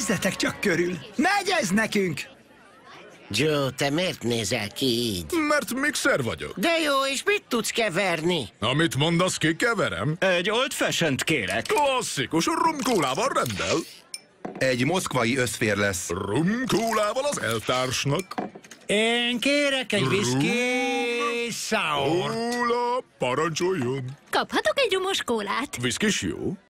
Nézzetek csak körül! Megy ez nekünk! Joe, te miért nézel ki így? Mert mixer vagyok. De jó, és mit tudsz keverni? Amit mondasz, kikeverem. Egy old fashioned kérek. Klasszikus rumkólával rendel. Egy moszkvai összfér lesz. Rumkólával az eltársnak. Én kérek egy whisky sour. Kóla, parancsoljon. Kaphatok egy rumos kólát? Viszkis jó?